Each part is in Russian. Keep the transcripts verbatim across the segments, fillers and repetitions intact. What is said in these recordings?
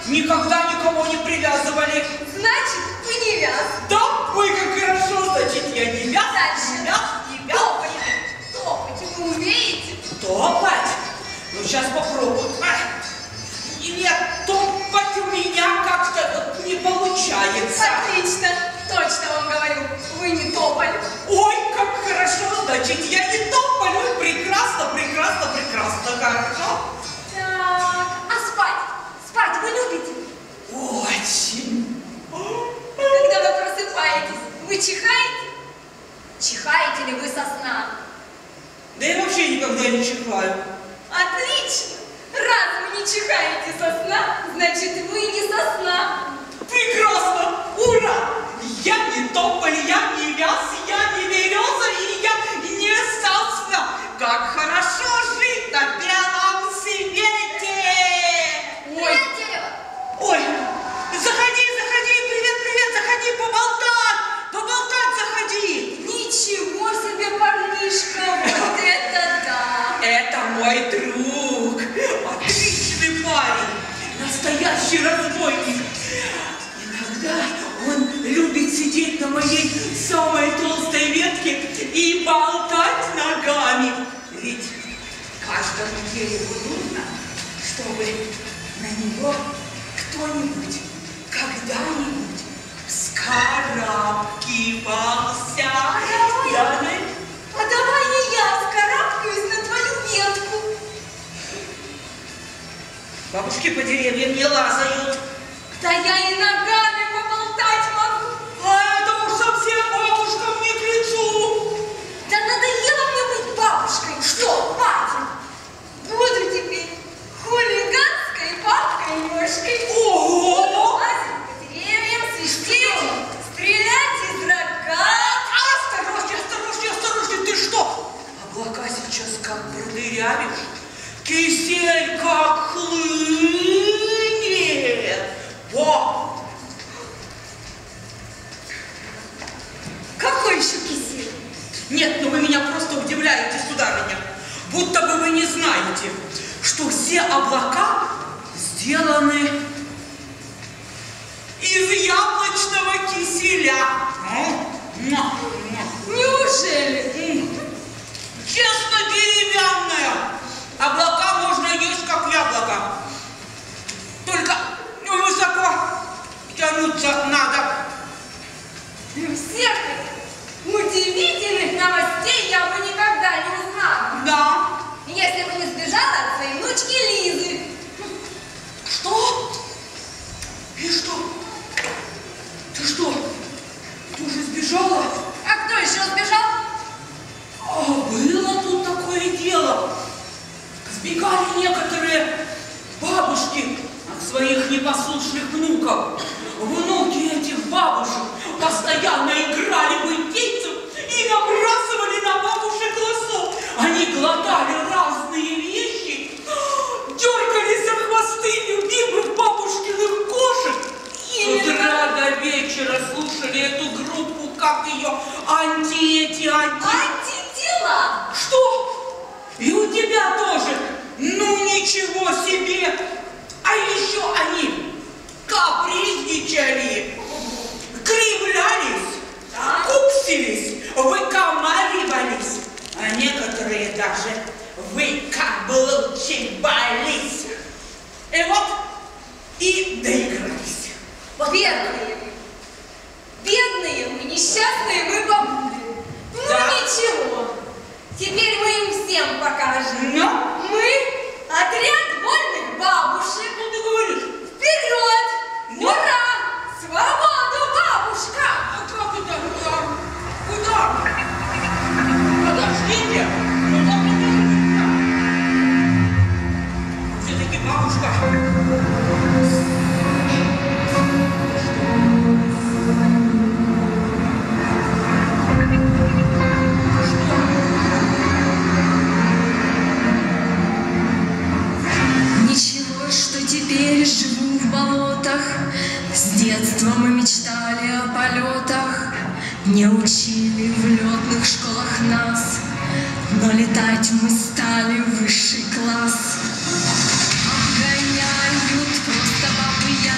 никогда никого не привязывали. Значит, вы не вяз. Да, ой, как хорошо, значит, я не вяз. Дальше. Не вяз, не вяз. Топать. Топать вы умеете? Топать? Ну, сейчас попробую. Нет, топать у меня как-то вот не получается. Отлично. Точно вам говорю, вы не топали. Ой, как хорошо, значит, я не тополю. Прекрасно, прекрасно, прекрасно, хорошо. Так, а спать? Спать вы любите? Очень. Когда вы просыпаетесь, вы чихаете? Чихаете ли вы со сна? Да я вообще никогда не чихаю. Отлично! Раз вы не чихаете со сна, значит, вы не со сна. Прекрасно! Ура! Я не тополь, я не вяз, я не береза, и я не сосна. Как хорошо жить на белом свете! Ой, ой, заходи, заходи, привет, привет, заходи, поболтать, поболтать заходи. ничего себе, парнишка, вот это да! Это мой друг, отличный парень, настоящий разбойник. Иногда он любит сидеть на моей самой толстой ветке и болтать ногами. Ведь каждому дереву нужно, чтобы на него кто-нибудь когда-нибудь вскарабкивался. А давай, Да, да? а давай и я вскарабкаюсь на твою ветку. Бабушки по деревьям не лазают. Да я и ногами поболтать могу. А это уж совсем бабушкам не к лицу. Да надоело мне быть бабушкой. Что, хватит? Буду теперь хулиганской бабкой-ёшкой. Ого! Лазить по деревьям, свистеть, стрелять из рогат. Осторожнее, осторожнее, осторожнее, ты что? Облака сейчас как продырявишь, кисель как хлынет. Во! Какой еще кисель? Нет, ну вы меня просто удивляете, сударыня. Будто бы вы не знаете, что все облака сделаны из яблочного киселя. Неужели? Честно, деревянная. Облака можно есть, как яблоко. Только высоко тянуться надо. Всех удивительных новостей я бы никогда не узнала. Да. Если бы не сбежала от своей внучки Лизы. Что? И что? Ты что? Тоже сбежала? А кто еще сбежал? А было тут такое дело. Сбегали некоторые бабушки от своих непослушных внуков. Внуки этих бабушек постоянно играли в индейцев и набрасывали на бабушек лосо. Они глотали разные вещи, дергали за хвосты любимых бабушкиных кошек. С утра до вечера слушали эту группу, как ее, анти-эти, анти... Антитела! Что? И у тебя тоже? Ну ничего себе! А еще они капризничали, кривлялись, куксились, выкомаривались, а некоторые даже выкаблучивались. И вот и доигрались. Вот Бедные мы. Бедные мы, несчастные мы бабули. Ну Да. ничего. Теперь мы им всем покажем. Ну? Мы отряд вольных бабушек. Что ты говоришь? Вперед! Ну? Ура! Свободу, бабушка! А как это? Куда? Куда? Подождите! Все-таки бабушка. Ничего, что теперь живу в болотах, с детства мы мечтали о полетах, не учили в летных школах нас, но летать мы стали высший класс. Обгоняют просто бабы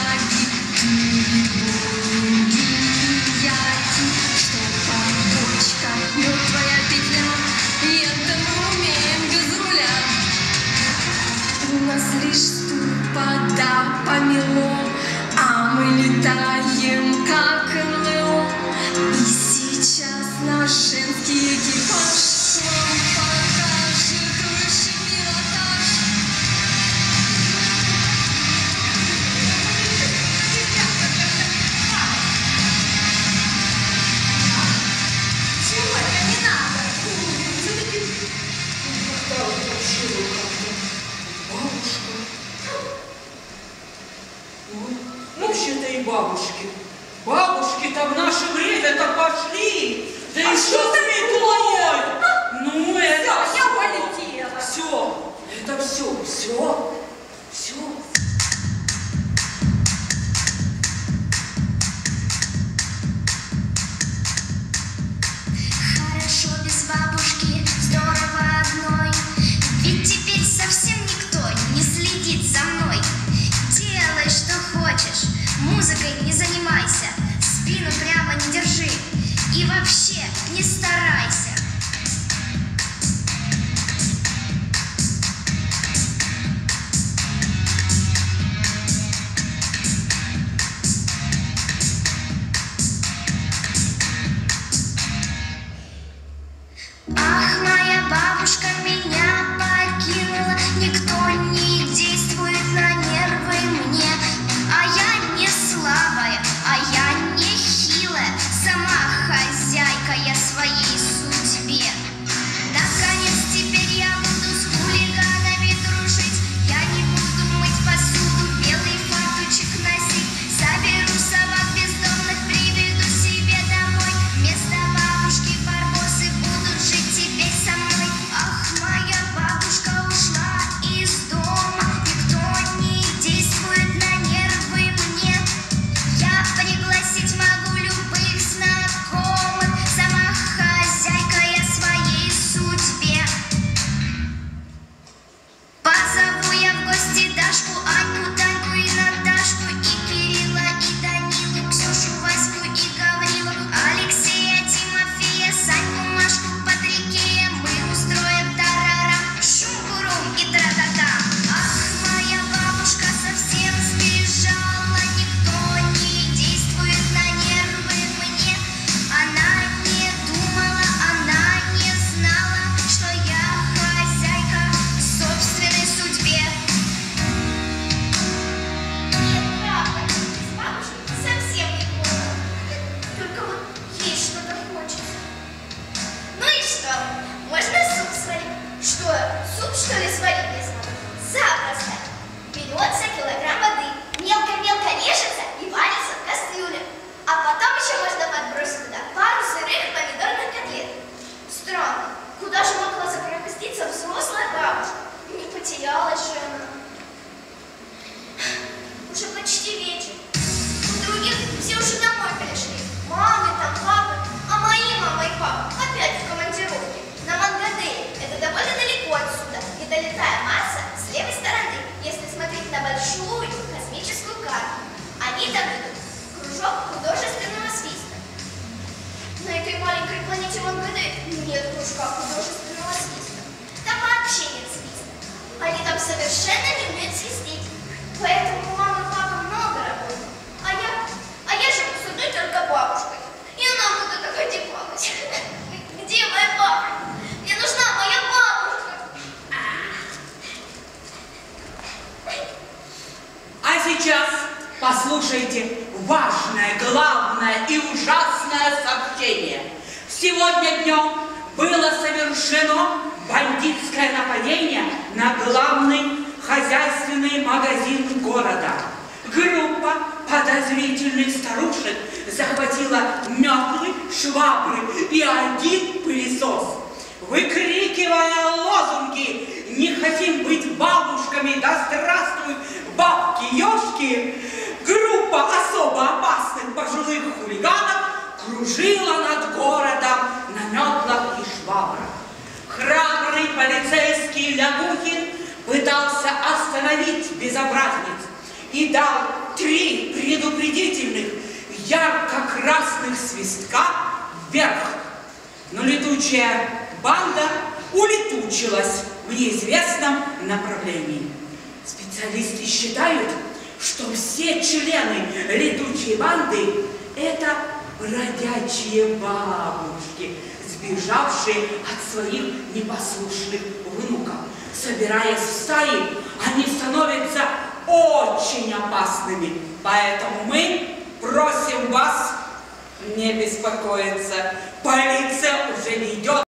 пода помело, а мы летаем, как эн эл о. И сейчас наш женский экипаж вам покажет высший пилотаж. Сегодня не надо. Все-таки Как-то вообще вот как-то бабушка. Ну, вообще-то и бабушки. Бабушки-то в наше время-то пошли. Да А и что что такое? Ну, это Всё, я полетела. все. Это все, все, все. Хорошо без бабушки, здорово одной. Ведь теперь совсем никто не следит за мной. Делай, что хочешь, музыкой не занимайся, спину прямо не держи и вообще не старайся. Ах, моя бабушка меня покинула, никто не действует на нервы мне. А я не слабая, а я не хилая, сама хозяйка я своей судьбе. Наконец теперь я буду с хулиганами дружить, я не буду мыть посуду, белый фартучек носить. Соберу собак бездомных, приведу себе домой. Вместо бабушки барбосы будут жить теперь со мной. Ах, моя бабушка ушла из дома, никто не действует на нервы мне. Я пригласить могу любых знакомых, сама хозяйка я своей судьбе. Позову я в гости Дашку, Аньку, Таньку и Наташку, и Кирилла, и Данилу, Ксюшу, Ваську и Гаврилу, Алексея, Тимофея, Саньку, Машку, Патрикея. Мы устроим тарарам, шум-бурум и тра-та-та. Ах, моя бабушка совсем сбежала, никто не действует на нервы мне. Она не думала, она не знала, что я хозяйка собственной судьбе. Нет, правда, с бабушкой совсем не плохо. Только вот есть что-то хочется. Ну и что? Можно суп сварить? Что, суп что ли сварить без воды? Запросто. Берется килограмм воды, мелко-мелко режется и варится в кастрюле. А потом еще можно подбросить туда пару сырых помидорных котлет. Странно, куда же могла запропаститься взрослая бабушка? Не потерялась же она. Уже почти вечер. У других все уже домой пришли. Мамы там, папы. А мои мама и папа опять в командировке. На Мангаделе. Это довольно далеко отсюда. И долетая Марса с левой стороны, если смотреть на большую космическую карту. Они там идут в кружок художественного свиста. На этой маленькой планете Мангадель нет кружка художественного свиста. Там вообще нет свиста. Они там совершенно не умеют свистеть. Поэтому у мамы и папы много работы. А я, а я живу с одной только бабушкой. И она куда-то ходит плакать. Где моя бабушка? Мне нужна моя бабушка. А сейчас послушайте важное, главное и ужасное сообщение. Сегодня днем было совершено бандитское нападение на главный хозяйственный магазин города. Группа подозрительных старушек захватила метлы, швабры и один пылесос. Выкрикивая лозунги «Не хотим быть бабушками, да здравствуют бабки-ешки», группа особо опасных пожилых хулиганов кружила над городом на метлах и швабрах. Храбрый полицейский Лягухин пытался остановить безобразниц и дал три предупредительных ярко-красных свистка вверх. Но летучая банда улетучилась в неизвестном направлении. Специально Специалисты считают, что все члены летучей банды – это бродячие бабушки, сбежавшие от своих непослушных внуков. Собираясь в стаи, они становятся очень опасными. Поэтому мы просим вас не беспокоиться. Полиция уже ведет